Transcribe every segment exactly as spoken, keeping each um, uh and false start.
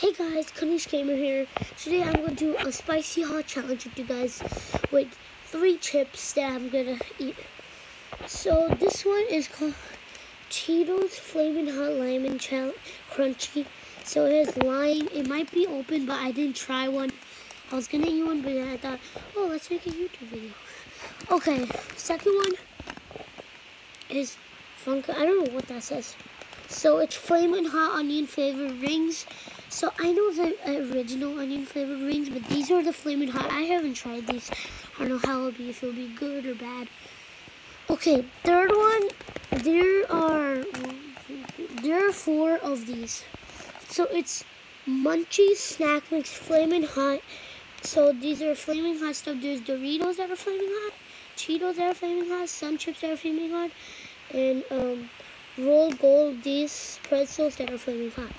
Hey guys, Kanish Gamer here. Today I'm going to do a spicy hot challenge with you guys with three chips that I'm going to eat. So this one is called Cheetos Flamin' Hot Lime and Crunchy. So it has lime. It might be open, but I didn't try one. I was going to eat one, but then I thought, oh, let's make a YouTube video. Okay, second one is Funko. I don't know what that says. So it's Flamin' Hot Onion Flavored Rings. So I know the original onion flavored rings, but these are the Flamin' Hot. I haven't tried these. I don't know how it'll be, if it'll be good or bad. Okay, third one, there are there are four of these. So it's Munchies Snack Mix Flamin' Hot. So these are Flamin' Hot stuff. There's Doritos that are Flamin' Hot, Cheetos that are Flamin' Hot, Sun Chips that are Flamin' Hot, and um, Roll Gold, these pretzels that are Flamin' Hot.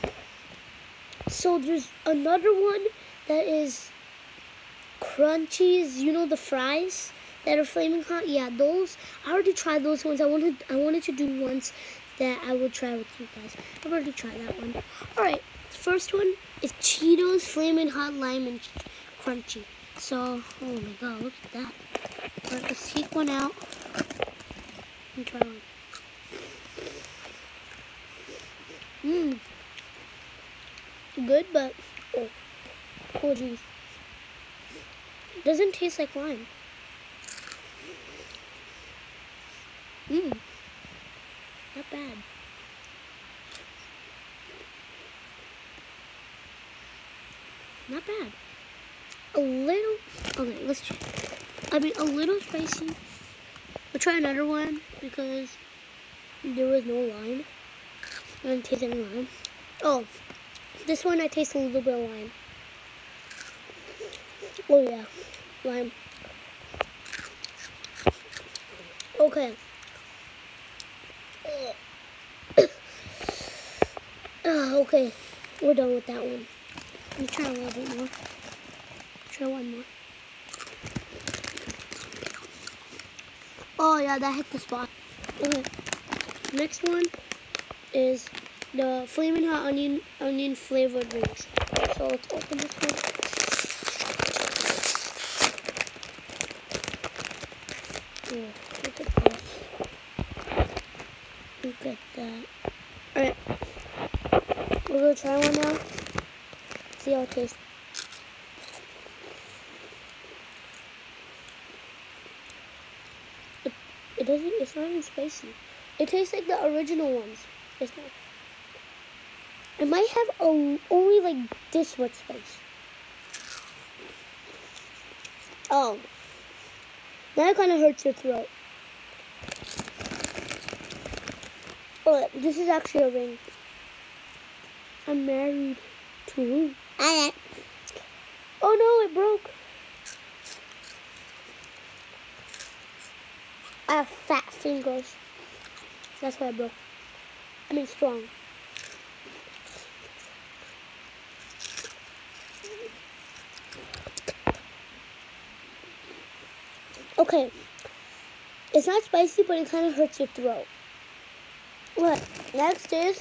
So there's another one that is Crunchies, you know, the fries that are Flamin' Hot. Yeah, those, I already tried those ones. I wanted I wanted to do ones that I would try with you guys. I've already tried that one. Alright, first one is Cheetos Flamin' Hot Lime and Crunchy. So, oh my god, look at that. Alright, let's take one out and try one. Mmm. Good, but oh, oh geez, doesn't taste like lime. Mmm, not bad. Not bad. A little. Okay, let's try. I mean, a little spicy. We'll try another one because there was no lime. I didn't taste any lime. Oh. This one I taste a little bit of lime. Oh yeah, lime. Okay. uh, okay, we're done with that one. Let me try a little bit more. Try one more. Oh yeah, that hit the spot. Okay. Next one is the Flamin' Hot Onion Onion Flavored Rings. So let's open this one. Oh, look at this. Look at that. Alright. We're gonna try one now. See how it tastes. It, it doesn't, it's not even spicy. It tastes like the original ones. It's not. It might have a, only like this much spice. Oh. That kind of hurts your throat. Oh, this is actually a ring. I'm married to who? I Oh no, it broke. I have fat fingers. That's why it broke. I mean strong. Okay, it's not spicy, but it kind of hurts your throat. What? Next is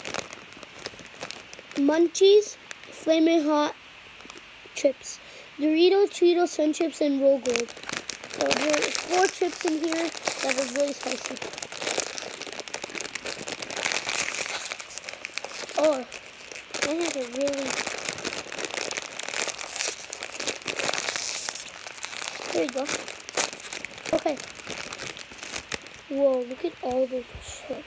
Munchies Flamin' Hot Chips. Doritos, Cheetos, Sun Chips, and Roll Gold. So there's four chips in here that are really spicy. Oh, I have a really... There you go. Okay. Whoa, look at all those chips.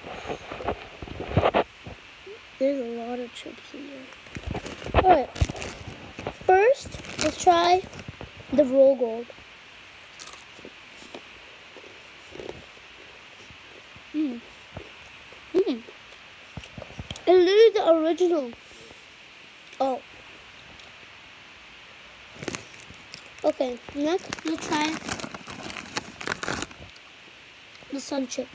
There's a lot of chips in there. Alright. First, let's try the Roll Gold. Mmm. Mmm. It's literally the original. Oh. Okay, next let's try the Sun Chip.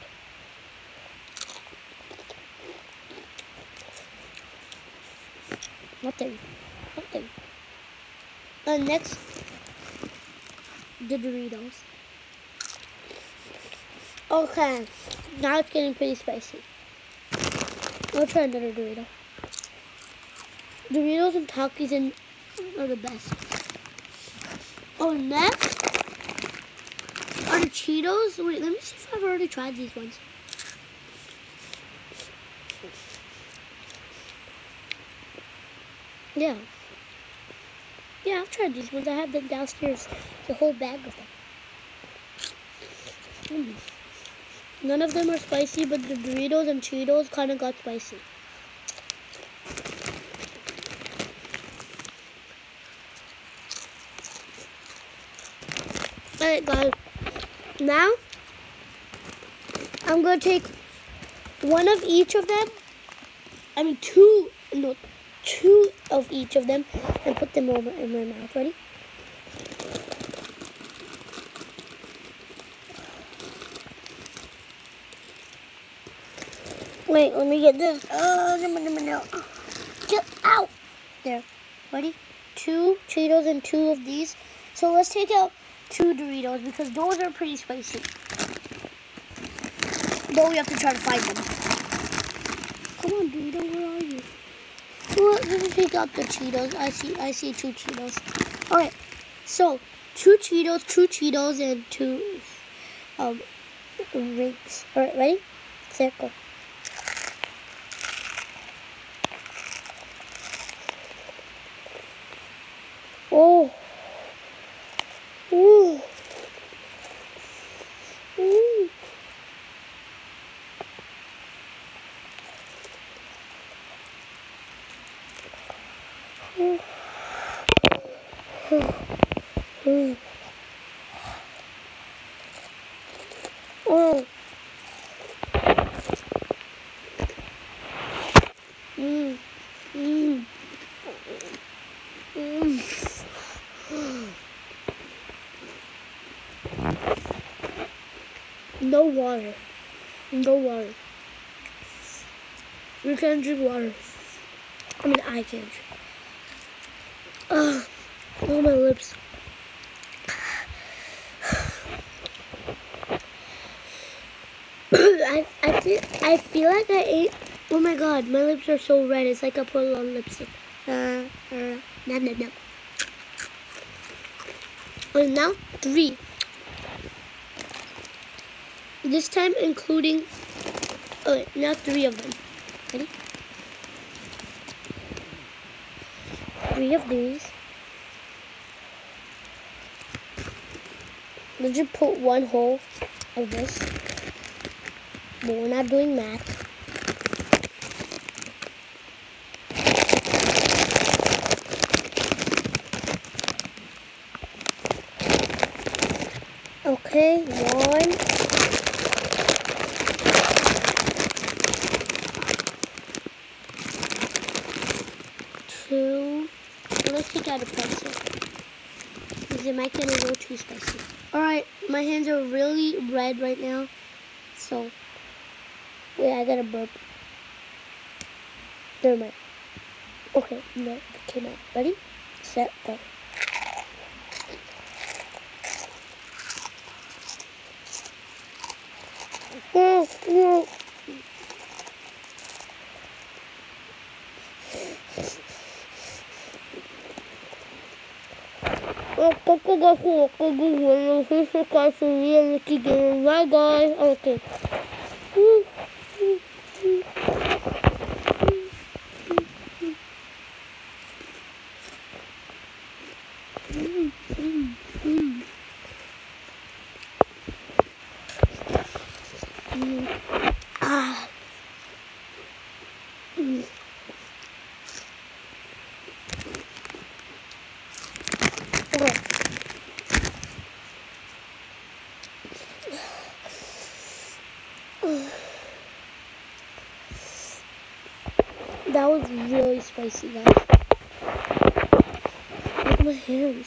Nothing. Nothing. And next, the Doritos. Okay, now it's getting pretty spicy. I'll try another Dorito. Doritos and Takis and are the best. Oh, next are the Cheetos. Wait, let me see if I've already tried these ones. Yeah. Yeah, I've tried these ones. I have them downstairs. The whole bag of them. Mm. None of them are spicy, but the Doritos and Cheetos kind of got spicy. Alright guys, now I'm going to take one of each of them, I mean two, no, two of each of them and put them over in my mouth. Ready? Wait, let me get this. Oh, no, no, no, no. Get out. There. Ready? Two Cheetos and two of these. So let's take out two Doritos because those are pretty spicy. Though we have to try to find them. Come on, Dorito, where are you? Well, let me take out the Cheetos. I see, I see two Cheetos. All right. So two Cheetos, two Cheetos, and two um rings. All right, ready? Set, go. Oh. Ooh. Ooh. Ooh. Ooh. Oh. Mm. Mm. Mm. No water. No water. You can't drink water. I mean, I can't drink. Ugh. Look at my lips. I I feel I feel like I ate. Oh my god, my lips are so red. It's like I put on lipstick. Uh, uh, no, no, no. And now three. This time including. Oh, now three of them. Ready? Three of these. Let's just put one whole of this. But we're not doing math. Okay, one. Two. So let's take out a pencil. Because it might get a little too spicy. Alright, my hands are really red right now. So, wait, I gotta burp. Never mind. Okay, no, it came out. Ready? Set, go. Oh, no. Bye guys. Okay. Ah. Okay. That was really spicy, guys. Look at my hands.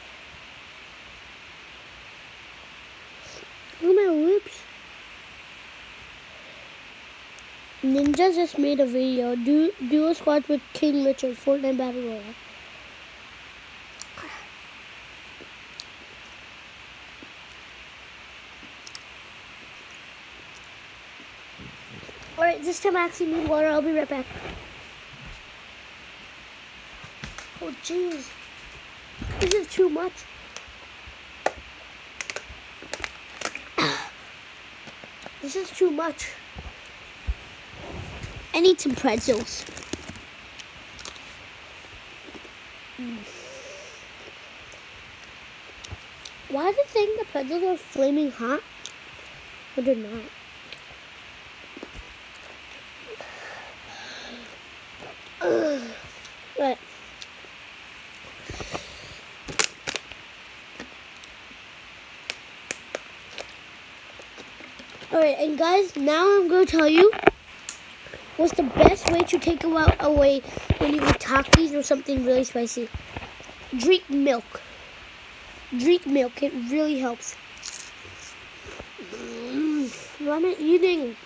Look at my lips. Ninja just made a video. Do duo squads with King Richard, Fortnite Battle Royale. Alright, this time I actually need water. I'll be right back. Oh jeez. This is too much. This is too much. I need some pretzels. Mm. Why do they think the pretzels are flaming hot? But they're not. Ugh. Right. Alright, and guys, now I'm going to tell you what's the best way to take a away when you eat Takis or something really spicy. Drink milk. Drink milk. It really helps. Mm, what am I eating?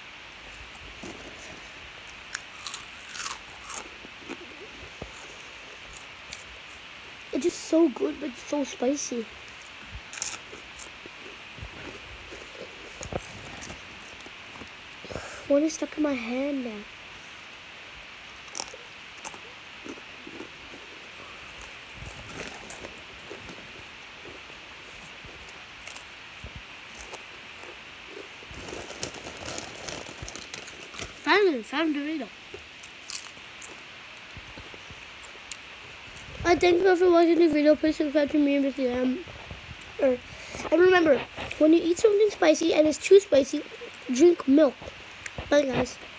It's just so good, but it's so spicy. One is stuck in my hand now. Finally, found Dorito. I thank you for watching the video. Please subscribe to me and visit them. And remember, when you eat something spicy and it's too spicy, drink milk. Bye, guys.